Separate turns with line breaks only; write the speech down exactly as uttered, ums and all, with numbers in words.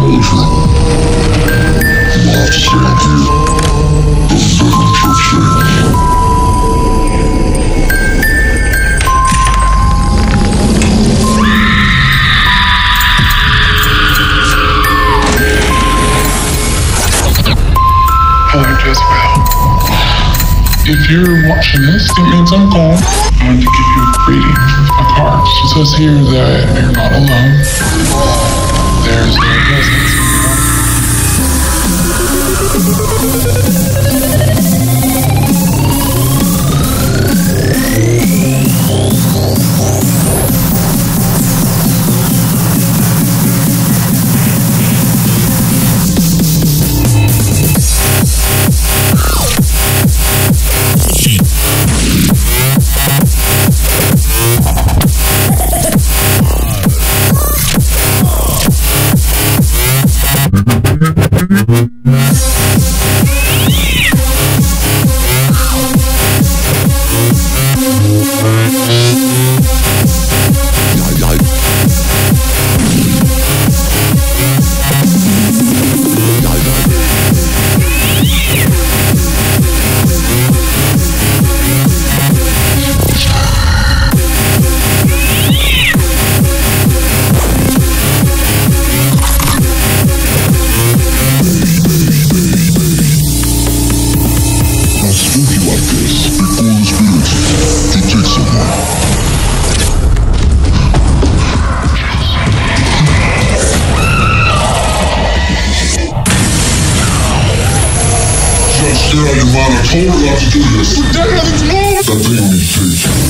was wrong. You'll have to stand here. They'll never show shame.
Hello, Jezebel. If you're watching this, it means I'm gone. I wanted to give you a greeting with my cards. It says here that you're not alone. There's no presence.
Stay on your mind, I told her not to do this. That thing on your face.